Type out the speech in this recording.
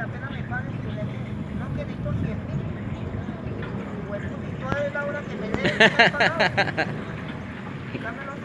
apenas me paguen, que le den, no, que necesito 100.000. Y bueno, y toda la hora que me den, no me han pagado. Dámelo